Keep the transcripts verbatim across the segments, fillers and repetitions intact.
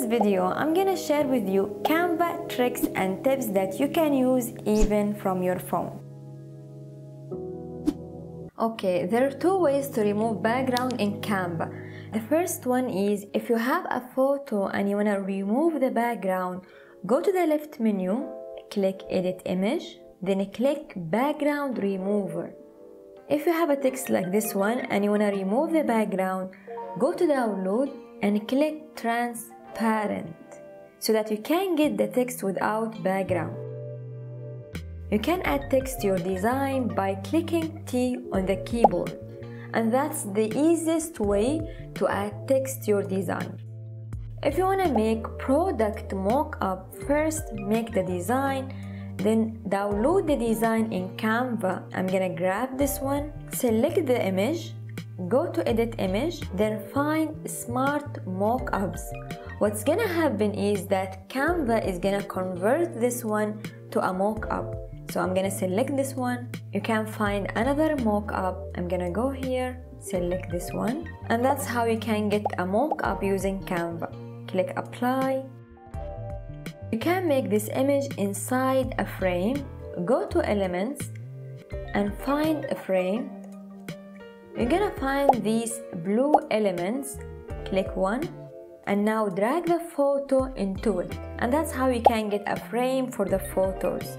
this video, I'm gonna share with you Canva tricks and tips that you can use even from your phone. Okay, there are two ways to remove background in Canva. The first one is if you have a photo and you wanna remove the background, go to the left menu, click Edit Image, then click Background Remover. If you have a text like this one and you wanna remove the background, go to Download and click Transparent so that you can get the text without background. You can add text to your design by clicking T on the keyboard, and that's the easiest way to add text to your design. If you want to make product mock-up, first make the design, then download the design in Canva. I'm gonna grab this one, select the image, go to Edit Image, then find Smart Mockups. What's gonna happen is that Canva is gonna convert this one to a mock-up. So I'm gonna select this one. You can find another mock-up. I'm gonna go here, select this one, and that's how you can get a mock-up using Canva. Click Apply. You can make this image inside a frame. Go to Elements and find a frame. You're gonna find these blue elements. Click one, and now drag the photo into it. And that's how you can get a frame for the photos.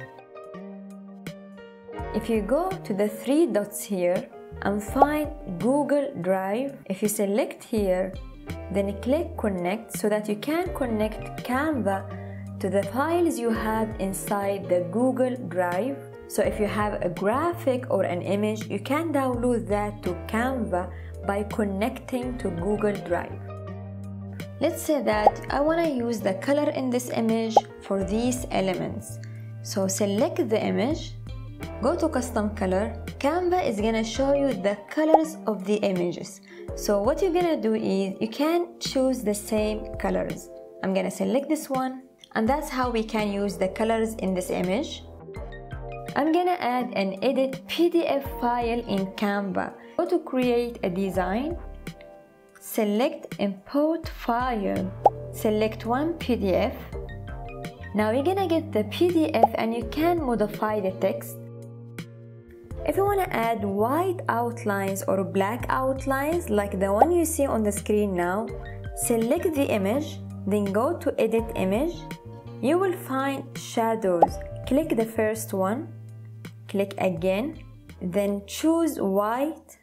If you go to the three dots here and find Google Drive, if you select here, then click Connect so that you can connect Canva to the files you have inside the Google Drive. So if you have a graphic or an image, you can download that to Canva by connecting to Google Drive. Let's say that I want to use the color in this image for these elements. So select the image, go to Custom Color. Canva is gonna show you the colors of the images. So what you're gonna do is you can choose the same colors. I'm gonna select this one, and that's how we can use the colors in this image. I'm gonna add an edit P D F file in Canva. Go to Create a Design, select Import File, select one P D F. Now you're gonna get the P D F and you can modify the text. If you want to add white outlines or black outlines like the one you see on the screen now, select the image, then go to Edit Image. You will find Shadows. Click the first one, click again, then choose white.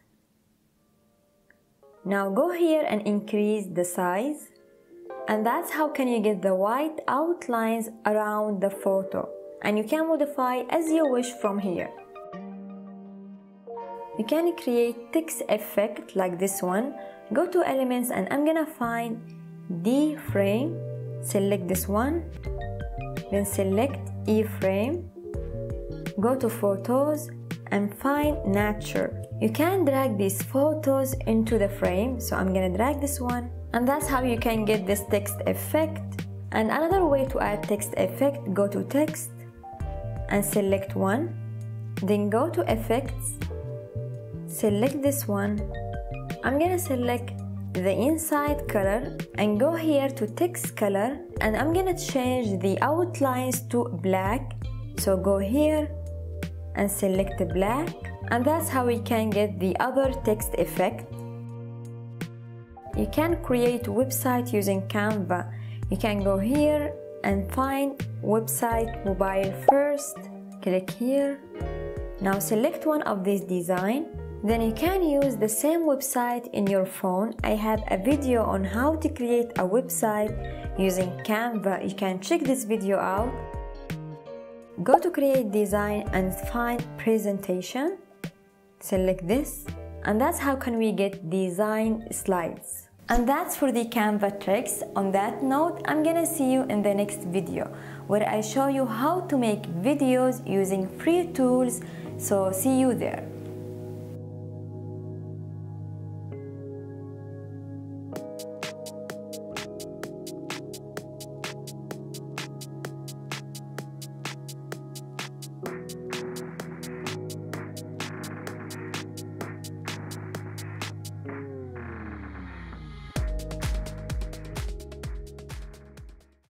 Now go here and increase the size. And that's how can you get the white outlines around the photo. And you can modify as you wish from here. You can create text effect like this one. Go to Elements and I'm gonna find D-frame. Select this one, then select E-frame. Go to Photos and find Nature. You can drag these photos into the frame. So I'm gonna drag this one, and that's how you can get this text effect. And another way to add text effect, go to Text and select one, then go to Effects. Select this one. I'm gonna select the inside color and go here to text color, and I'm gonna change the outlines to black. So go here and select the black, and that's how we can get the other text effect. You can create a website using Canva. You can go here and find Website Mobile first. Click here. Now select one of these designs. Then you can use the same website in your phone. I have a video on how to create a website using Canva. You can check this video out. Go to Create Design and find Presentation. Select this. And that's how can we get design slides. And that's for the Canva tricks. On that note, I'm gonna see you in the next video where I show you how to make videos using free tools. So see you there.